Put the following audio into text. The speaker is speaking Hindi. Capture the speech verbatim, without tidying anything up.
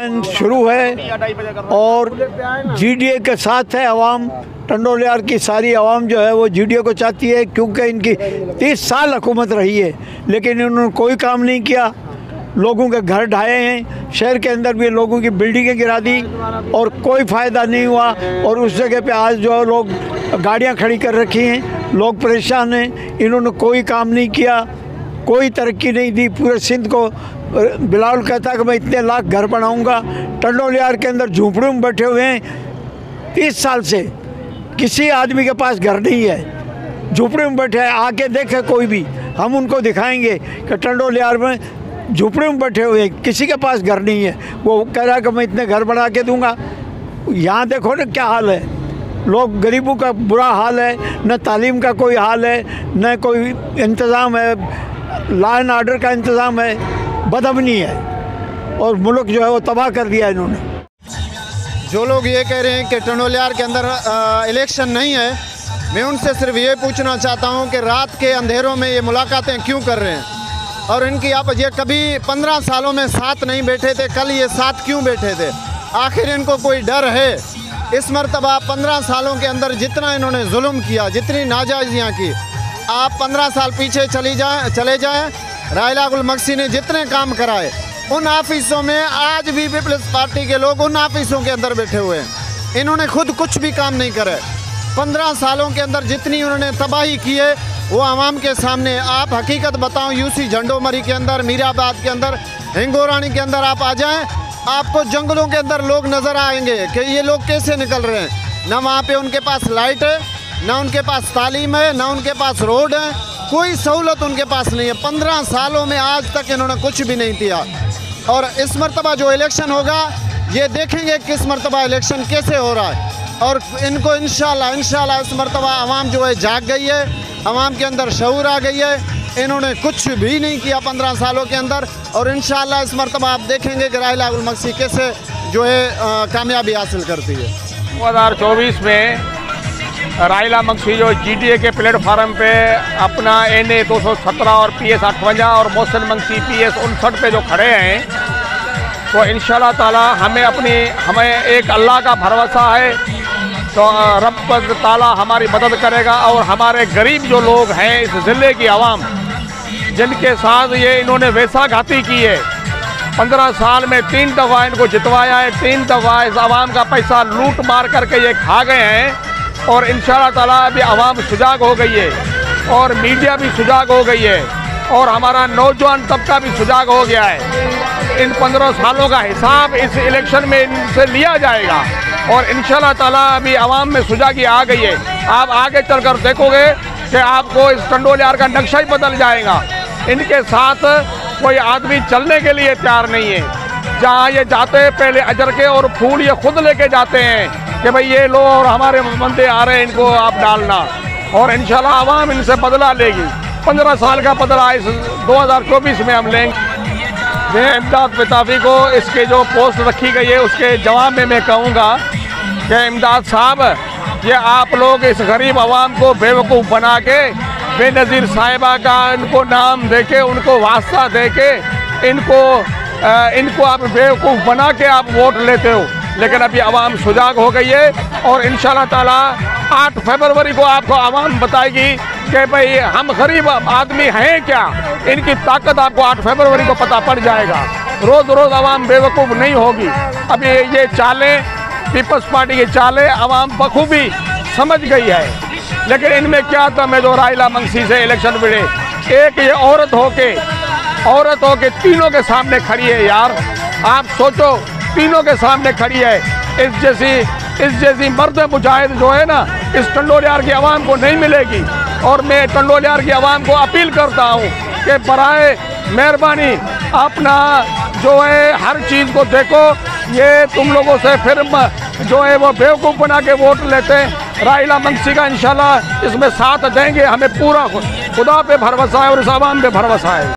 अभियान शुरू है और जीडीए के साथ है अवाम। टंडोलियार की सारी आवाम जो है वो जीडीए को चाहती है, क्योंकि इनकी तीस साल हुकूमत रही है लेकिन इन्होंने कोई काम नहीं किया। लोगों के घर ढाए हैं, शहर के अंदर भी लोगों की बिल्डिंगें गिरा दी और कोई फ़ायदा नहीं हुआ। और उस जगह पे आज जो लोग गाड़ियां खड़ी कर रखी हैं, लोग परेशान हैं। इन्होंने कोई काम नहीं किया, कोई तरक्की नहीं दी पूरे सिंध को। बिलावल कहता है कि मैं इतने लाख घर बनाऊंगा। टंडोलियार के अंदर झूंपड़ों में बैठे हुए हैं तीस साल से, किसी आदमी के पास घर नहीं है, झूंपड़े में बैठे हैं। आके देखे कोई भी, हम उनको दिखाएंगे कि टंडोलियार में झूंपड़े में बैठे हुए हैं, किसी के पास घर नहीं है। वो कह रहा है कि मैं इतने घर बना के दूंगा। यहाँ देखो ना क्या हाल है, लोग गरीबों का बुरा हाल है, न तालीम का कोई हाल है, न कोई इंतज़ाम है, लॉ एंड ऑर्डर का इंतज़ाम है, बदअमनी है और मुल्क जो है वो तबाह कर दिया इन्होंने। जो लोग ये कह रहे हैं कि टंडोलियार के अंदर आ, इलेक्शन नहीं है, मैं उनसे सिर्फ ये पूछना चाहता हूँ कि रात के अंधेरों में ये मुलाकातें क्यों कर रहे हैं और इनकी आप ये कभी पंद्रह सालों में साथ नहीं बैठे थे, कल ये साथ क्यों बैठे थे? आखिर इनको कोई डर है? इस मरतबा पंद्रह सालों के अंदर जितना इन्होंने जुल्म किया, जितनी नाजायजियाँ की, आप पंद्रह साल पीछे चली जाएँ चले जाएँ राइला गुल मक्सी ने जितने काम कराए उन ऑफिसों में आज भी पीपल्स पार्टी के लोग उन ऑफिसों के अंदर बैठे हुए हैं। इन्होंने खुद कुछ भी काम नहीं करे। पंद्रह सालों के अंदर जितनी उन्होंने तबाही की है वो आवाम के सामने। आप हकीकत बताऊं, यूसी झंडोमरी के अंदर, मीराबाद के अंदर, हिंगोरानी के अंदर आप आ जाएं, आपको जंगलों के अंदर लोग नज़र आएंगे कि ये लोग कैसे निकल रहे हैं। ना वहाँ पे उनके पास लाइट है, ना उनके पास तालीम है, ना उनके पास रोड है, कोई सहूलत उनके पास नहीं है। पंद्रह सालों में आज तक इन्होंने कुछ भी नहीं किया। और इस मरतबा जो इलेक्शन होगा ये देखेंगे किस मरतबा इलेक्शन कैसे हो रहा है। और इनको इंशाल्लाह इंशाल्लाह इस मरतबा आवाम जो है जाग गई है, आवाम के अंदर शऊर आ गई है। इन्होंने कुछ भी नहीं किया पंद्रह सालों के अंदर और इंशाल्लाह इस मरतबा आप देखेंगे कि राइला गुल मक्सी कैसे जो है आ, कामयाबी हासिल करती है। दो हज़ार चौबीस में राइला मक्सी जो जीडीए के प्लेटफार्म पे अपना एन ए दो सौ सत्रह और पी एस अठवंजा और मोहसिन मक्सी पी एस उनसठ पे जो खड़े हैं, तो इंशाल्लाह ताला हमें अपनी हमें एक अल्लाह का भरोसा है, तो रब ताला हमारी मदद करेगा। और हमारे गरीब जो लोग हैं इस ज़िले की आवाम, जिनके साथ ये इन्होंने वैसा घाती की है, पंद्रह साल में तीन दफ़ा इनको जितवाया है, तीन दफ़ा इस आवाम का पैसा लूट मार करके ये खा गए हैं। और इंशाल्लाह ताला अभी आवाम सुजाग हो गई है और मीडिया भी सुजाग हो गई है और हमारा नौजवान तबका भी सुजाग हो गया है। इन पंद्रह सालों का हिसाब इस इलेक्शन में इनसे लिया जाएगा और इंशाल्लाह ताला अभी आवाम में सुजागी आ गई है। आप आगे चलकर देखोगे कि आपको इस टंडोलियार का नक्शा ही बदल जाएगा। इनके साथ कोई आदमी चलने के लिए तैयार नहीं है। जहाँ ये जाते हैं पहले अजर के और फूल ये खुद लेके जाते हैं कि भाई ये लो और हमारे बंदे आ रहे हैं, इनको आप डालना। और इंशाल्लाह आवाम इनसे बदला लेगी। पंद्रह साल का बदला इस दो हज़ार चौबीस में हम लेंगे। मैं इमदाद पिताफी को इसके जो पोस्ट रखी गई है उसके जवाब में मैं कहूँगा कि इमदाद साहब, ये आप लोग इस गरीब आवाम को बेवकूफ़ बना के, बेनज़ीर साहिबा का इनको नाम दे के, उनको वास्ता दे के, इनको आ, इनको आप बेवकूफ़ बना के आप वोट लेते हो। लेकिन अभी आवाम सुजाग हो गई है और इंशाल्लाह ताला आठ फरवरी को आपको आवाम बताएगी कि भाई हम गरीब आदमी हैं क्या। इनकी ताकत आपको आठ फरवरी को पता पड़ जाएगा। रोज़ रोज़ आवाम बेवकूफ़ नहीं होगी। अभी ये चालें, पीपल्स पार्टी की चालें आवाम बखूबी समझ गई है। लेकिन इनमें क्या था, मैं जो राइला मक्सी से इलेक्शन लड़े, एक ये औरत होके औरत होके तीनों के सामने खड़ी है। यार आप सोचो, तीनों के सामने खड़ी है। इस जैसी इस जैसी मर्द मुजाहिद जो है ना, इस टंडोलियार की आवाम को नहीं मिलेगी। और मैं टंडोलियार की आवाम को अपील करता हूँ कि बराए मेहरबानी अपना जो है हर चीज़ को देखो। ये तुम लोगों से फिर जो है वो बेवकूफ़ बना के वोट लेते हैं। राइला मक्सी का इंशाल्लाह इसमें साथ देंगे। हमें पूरा खुदा पे भरोसा है और इस आवाम पे भरोसा है।